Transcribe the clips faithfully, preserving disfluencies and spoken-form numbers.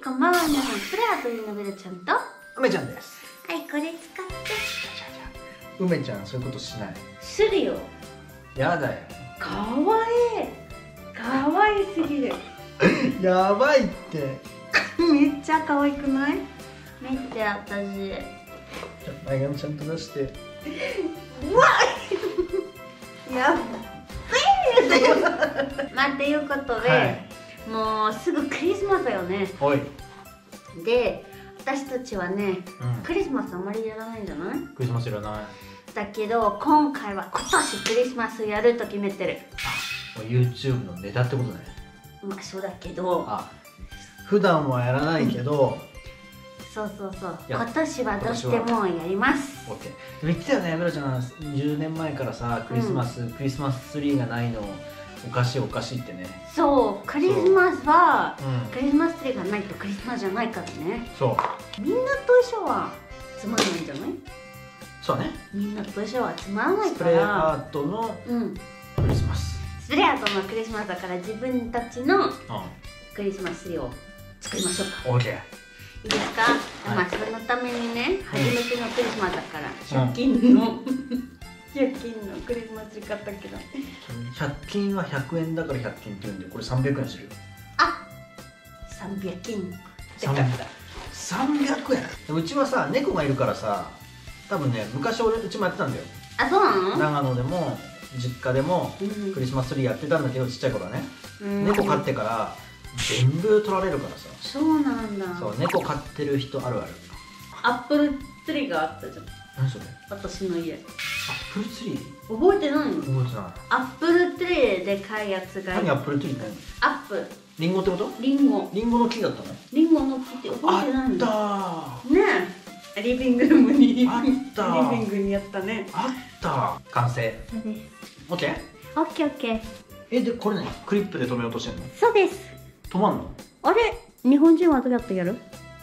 こんばんは、皆さん。プレアというのベルちゃんと梅ちゃんです。 はい、これ使って。 梅ちゃん、そういうことしない。 するよ。 やだよ。 かわいい。かわいすぎる。 やばいって。 めっちゃ可愛くない？見て、私。 前髪ちゃんと出して。 うわっやっべえまあ、ということで、はい、もうすぐクリスマスだよね。 おい。 で、私たちはね、 うん、 クリスマスあまりやらないんじゃない？ クリスマスやらない。 だけど、今回は今年クリスマスやると決めてる。 あ、YouTube のネタってことね。 まあ、そうだけど。あ、 普段はやらないけど。 そうそうそう。今年はどうしてもやります。 オッケー。でも言ってたよね、ベロちゃん。じゅうねんまえからさ、クリスマス、うん、クリスマスツリーがないの。おかしいおかしいってね。 そう、クリスマスは、うん、クリスマスツリーがないとクリスマスじゃないからね。 そう。みんなと一緒はつまらないんじゃない？ そうね。 みんなと一緒はつまらないから。 スプレーアートのクリスマス。 うん、スプレーアートのクリスマスだから自分たちのクリスマスツリーを作りましょうか。 オーケー。 いいですか？はい、まあそのためにね、初めてのクリスマスだからひゃく均のひゃく均のクリスマスツリー買ったけど。 ひゃく均はひゃくえんだからひゃく均って言うんで、これさんびゃくえんするよ。 あ、さんびゃく均って買った。 さんびゃくえん。うちはさ、猫がいるからさ、多分ね、昔俺うちもやってたんだよ。 あ、そうなの？ 長野でも実家でもクリスマスツリーやってたんだけど、ちっちゃい頃はね。猫飼ってから全部取られるからさ。 そうなんだ。 そう、猫飼ってる人あるある。 アップルツリーがあったじゃん。 何それ？ 私の家。 アップルツリー？ 覚えてないの？ 覚えてない。 アップルツリーでかいやつが。 何アップルツリーって？ アップル。 リンゴってこと？ リンゴ。 リンゴの木だったの？ リンゴの木って覚えてないの？ あったー。 ねえ。リビングルームに。 あったー。 リビングにやったね。 あったー。完成。 そうです。 オッケー？ オッケーオッケー。 え、でこれね、クリップで止めようとしてんの？ そうです。 止まんの？ あれ、日本人はどうやってやる？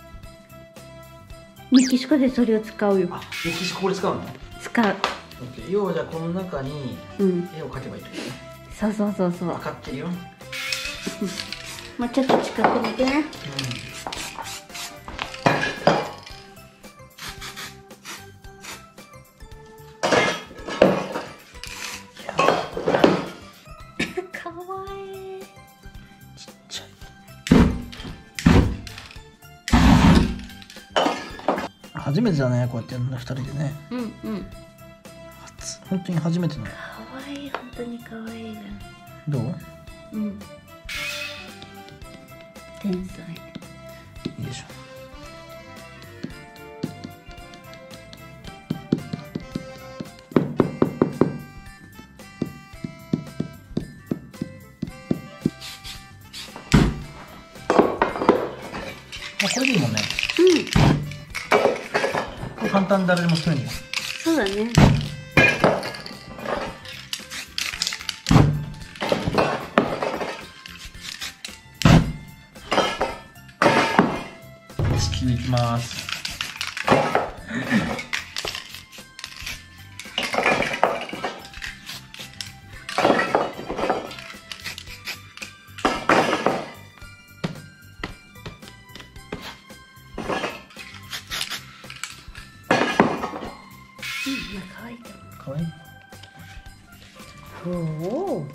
メキシコでそれを使うよ。あ、 メキシコこれ使うの？使う。 要はじゃあこの中に絵を描けばいいってことね。 そうそうそうそう。 分かってるよ。 もうちょっと近く見てね。うん、かわいい。 ちっちゃい。初めてだね、こうやってやるのふたりでね。 うんうん。 本当に初めてなの。 かわいい、本当にかわいいね。 どう？ うん。天才。 いいでしょ。あ、これでいいもんね。うん。簡単で誰でも作れるんです。 そうだね。 地球いきます。 かわいい。 かわいい。 おお。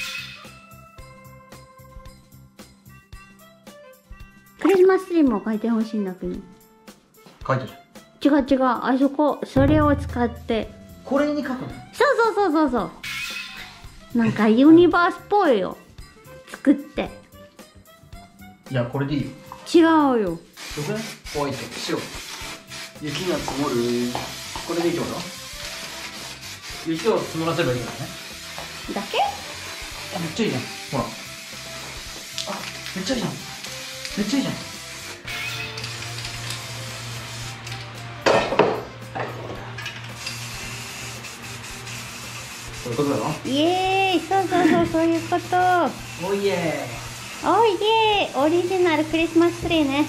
クリスマスツリーも描いてほしいんだけど。 描いてる。 違う違う、あそこ、それを使って。 これに描くの？ そうそうそうそうそう。なんかユニバースっぽいよ。作って。 いや、これでいいよ。 違うよ。 ホワイト、白。雪が積もる。これでいいってこと？雪を積もらせればいいからね。 だけ？ あ、めっちゃいいじゃん。ほら。あ、めっちゃいいじゃん。めっちゃいいじゃん。そういうことだろ？ イエーイ、そうそうそう、そういうこと。 おいえー。おいえー、オリジナルクリスマスツリーね。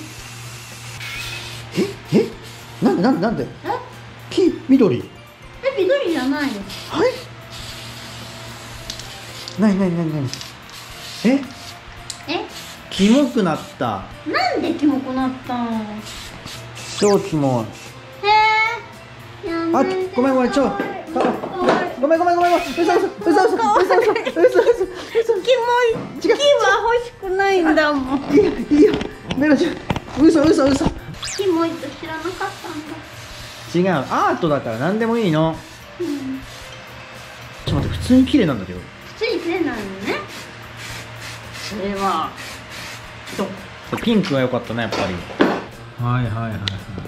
ええ、なんでなんでなんで？え？黄緑。 え、緑じゃないよ。 はい。なになになになに？え？ え？ キモくなった。 なんでキモくなったの？ 超キモい。 へえ。あ、 ごめんごめん、ちょ。ごめんごめんごめんごめん。嘘嘘嘘嘘嘘嘘嘘嘘嘘。 キモい。キは欲しくないんだもん。 いいよいいよ。メロちゃん、嘘嘘嘘。 キモいと知らなかったんだ。 違う、アートだから何でもいいの。うん、ちょっと待って、普通に綺麗なんだけど。 普通に綺麗なのね。それはどう？ ピンクが良かったね、やっぱり。はいはいはいはい。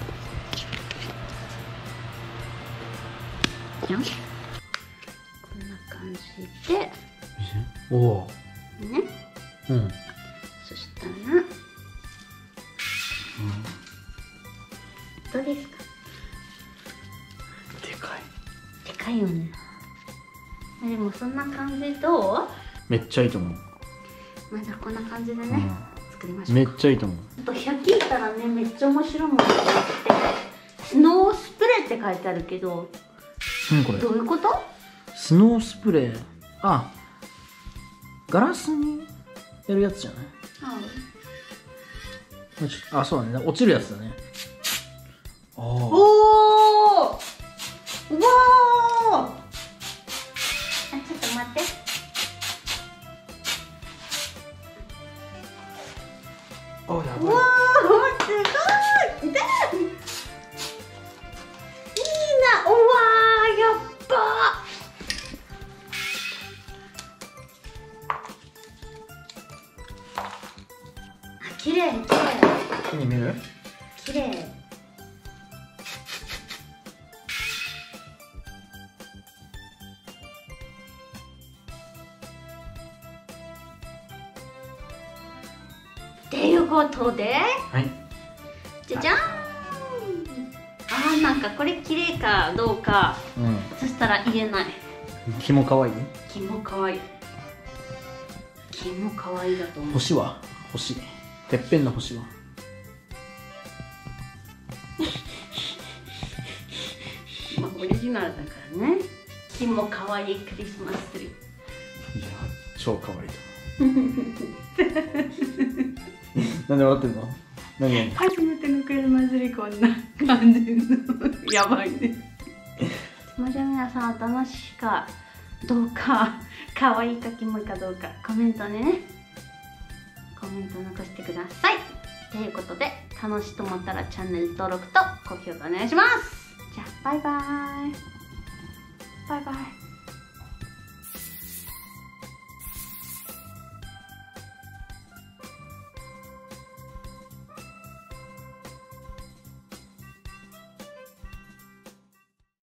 じゃん、こんな感じで。 おお。 ね。 うん。 そしたら、うん、どうですか？ でかい。 でかいよね。でもそんな感じどう？ めっちゃいいと思う。 まあじゃあこんな感じでね、うん、作りましょう。 めっちゃいいと思う。 あとひゃく均いたらね、めっちゃ面白いものがあって、スノースプレーって書いてあるけど、 何これ？ どういうこと？ スノースプレー。あ、ガラスにやるやつじゃない？ああ、そうだね。落ちるやつだね。おお。 おお。うわー。あ、ちょっと待って。 お、やばい。 うわー、すごい。いた。いいな。うわー、やっばー。あ、綺麗、綺麗。 何見る？ 綺麗。っていうことで、 はい、 じゃじゃーん。あー、なんかこれ綺麗かどうか、うん、そしたら言えない。 キモかわいい？ キモかわいい。キモかわいいだと思う。 星は？星。てっぺんの星は？ まあオリジナルだからね。キモかわいいクリスマスツリー。いや、超かわいいと思う。なんで笑ってんの？何何？ 初めてのクリスマスツリーこんな感じのやばいね。もし皆さん楽しいかどうか、可愛いかキモいかどうかコメントでね、コメント残してください。ということで、楽しいと思ったらチャンネル登録と高評価お願いします。じゃあバイバーイ。バイバイ。